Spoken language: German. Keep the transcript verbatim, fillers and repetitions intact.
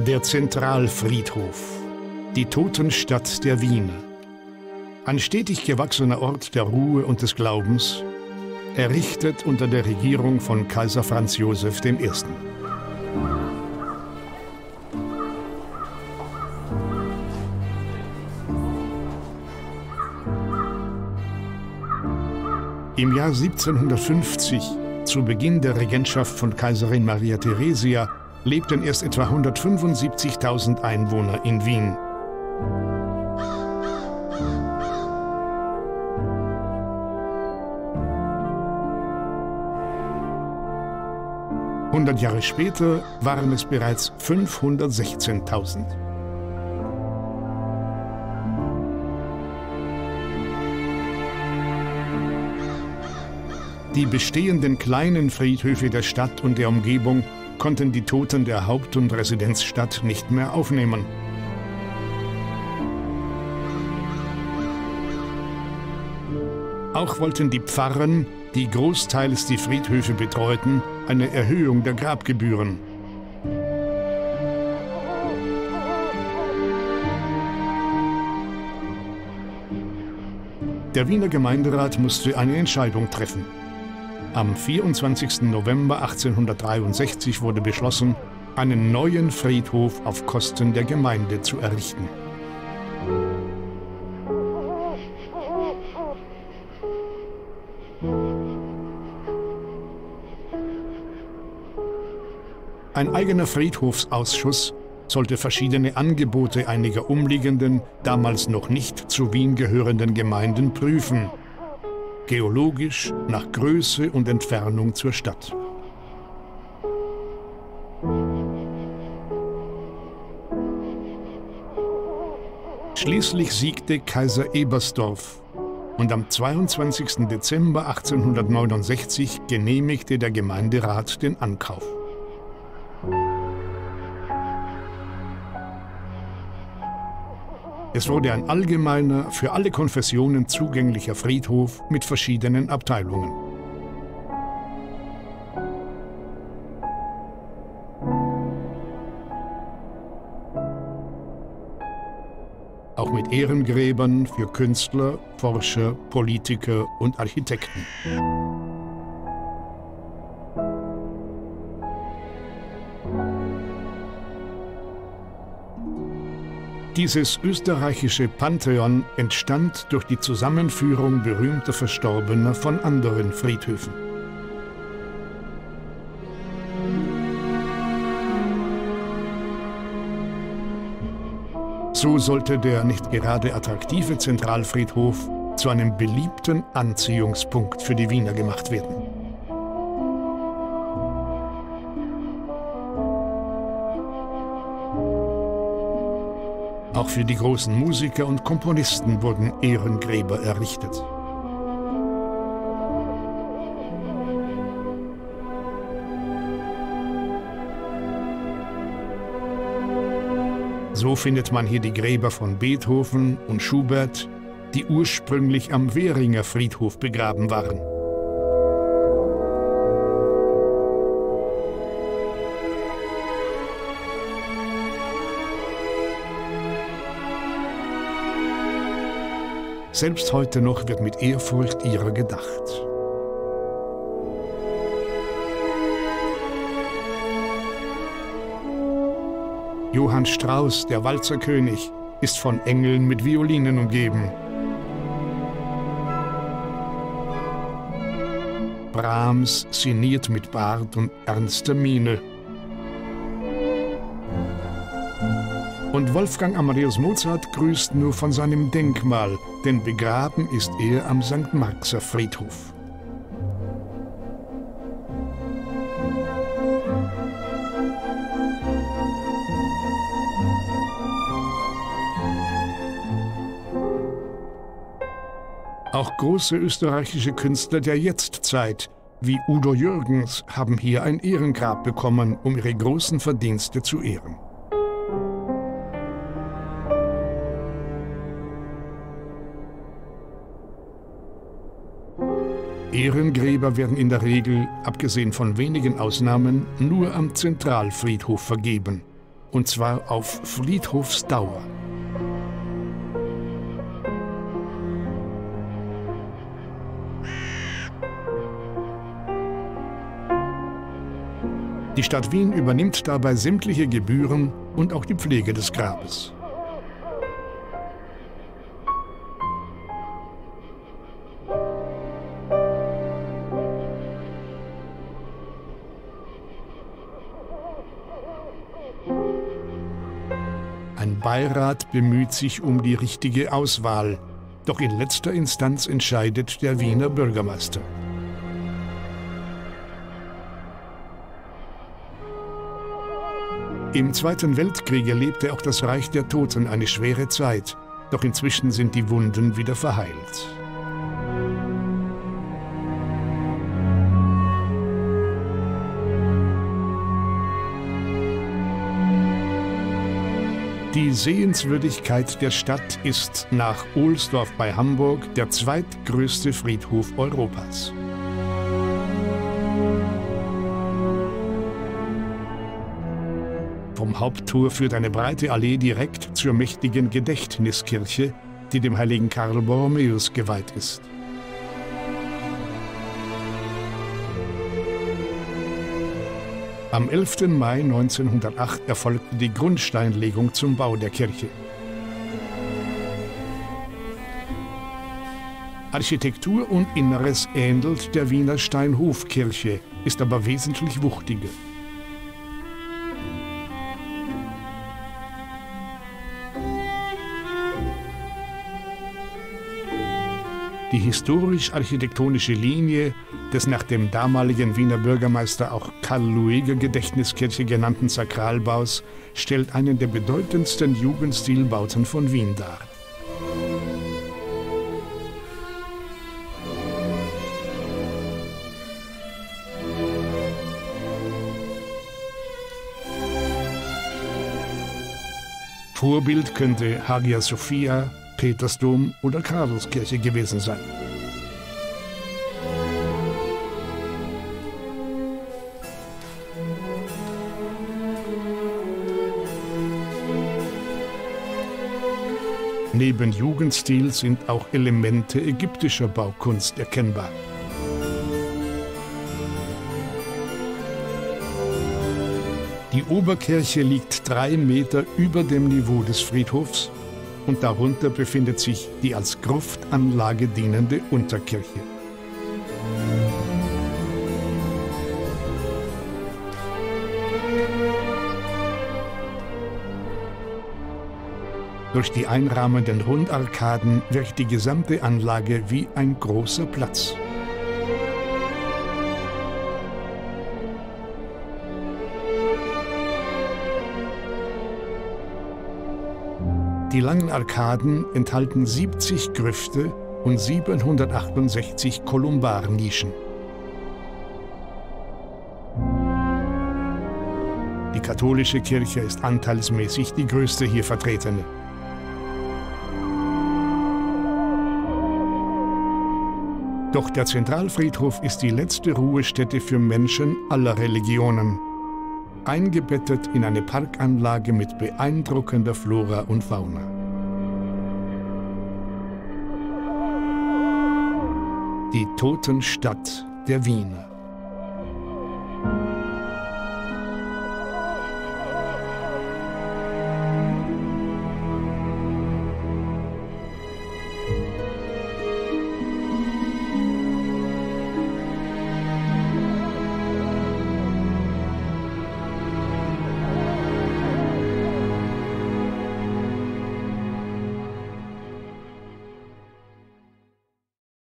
Der Zentralfriedhof, die Totenstadt der Wiener. Ein stetig gewachsener Ort der Ruhe und des Glaubens, errichtet unter der Regierung von Kaiser Franz Joseph der Erste. Im Jahr siebzehnhundertfünfzig, zu Beginn der Regentschaft von Kaiserin Maria Theresia, lebten erst etwa hundertfünfundsiebzigtausend Einwohner in Wien. Hundert Jahre später waren es bereits fünfhundertsechzehntausend. Die bestehenden kleinen Friedhöfe der Stadt und der Umgebung konnten die Toten der Haupt- und Residenzstadt nicht mehr aufnehmen. Auch wollten die Pfarren, die großteils die Friedhöfe betreuten, eine Erhöhung der Grabgebühren. Der Wiener Gemeinderat musste eine Entscheidung treffen. Am vierundzwanzigsten November achtzehnhundertdreiundsechzig wurde beschlossen, einen neuen Friedhof auf Kosten der Gemeinde zu errichten. Ein eigener Friedhofsausschuss sollte verschiedene Angebote einiger umliegenden, damals noch nicht zu Wien gehörenden Gemeinden prüfen. Geologisch, nach Größe und Entfernung zur Stadt. Schließlich siegte Kaiser Ebersdorf und am zweiundzwanzigsten Dezember achtzehnhundertneunundsechzig genehmigte der Gemeinderat den Ankauf. Es wurde ein allgemeiner, für alle Konfessionen zugänglicher Friedhof mit verschiedenen Abteilungen. Auch mit Ehrengräbern für Künstler, Forscher, Politiker und Architekten. Dieses österreichische Pantheon entstand durch die Zusammenführung berühmter Verstorbener von anderen Friedhöfen. So sollte der nicht gerade attraktive Zentralfriedhof zu einem beliebten Anziehungspunkt für die Wiener gemacht werden. Auch für die großen Musiker und Komponisten wurden Ehrengräber errichtet. So findet man hier die Gräber von Beethoven und Schubert, die ursprünglich am Währinger Friedhof begraben waren. Selbst heute noch wird mit Ehrfurcht ihrer gedacht. Johann Strauss, der Walzerkönig, ist von Engeln mit Violinen umgeben. Brahms sinniert mit Bart und ernster Miene. Und Wolfgang Amadeus Mozart grüßt nur von seinem Denkmal, denn begraben ist er am Sankt Marxer Friedhof. Auch große österreichische Künstler der Jetztzeit, wie Udo Jürgens, haben hier ein Ehrengrab bekommen, um ihre großen Verdienste zu ehren. Ehrengräber werden in der Regel, abgesehen von wenigen Ausnahmen, nur am Zentralfriedhof vergeben. und zwar auf Friedhofsdauer. Die Stadt Wien übernimmt dabei sämtliche Gebühren und auch die Pflege des Grabes. Ein Beirat bemüht sich um die richtige Auswahl, doch in letzter Instanz entscheidet der Wiener Bürgermeister. Im Zweiten Weltkrieg erlebte auch das Reich der Toten eine schwere Zeit, doch inzwischen sind die Wunden wieder verheilt. Die Sehenswürdigkeit der Stadt ist nach Ohlsdorf bei Hamburg der zweitgrößte Friedhof Europas. Vom Haupttor führt eine breite Allee direkt zur mächtigen Gedächtniskirche, die dem heiligen Karl Borromäus geweiht ist. Am elften Mai neunzehnhundertacht erfolgte die Grundsteinlegung zum Bau der Kirche. Architektur und Inneres ähnelt der Wiener Steinhofkirche, ist aber wesentlich wuchtiger. Die historisch-architektonische Linie des nach dem damaligen Wiener Bürgermeister auch Karl-Lueger-Gedächtniskirche genannten Sakralbaus stellt einen der bedeutendsten Jugendstilbauten von Wien dar. Vorbild könnte Hagia Sophia, Petersdom oder Karlskirche gewesen sein. Neben Jugendstil sind auch Elemente ägyptischer Baukunst erkennbar. Die Oberkirche liegt drei Meter über dem Niveau des Friedhofs und darunter befindet sich die als Gruftanlage dienende Unterkirche. Durch die einrahmenden Rundarkaden wirkt die gesamte Anlage wie ein großer Platz. Die langen Arkaden enthalten siebzig Grüfte und siebenhundertachtundsechzig Kolumbarnischen. Die katholische Kirche ist anteilsmäßig die größte hier vertretene. Doch der Zentralfriedhof ist die letzte Ruhestätte für Menschen aller Religionen, eingebettet in eine Parkanlage mit beeindruckender Flora und Fauna. Die Totenstadt der Wiener.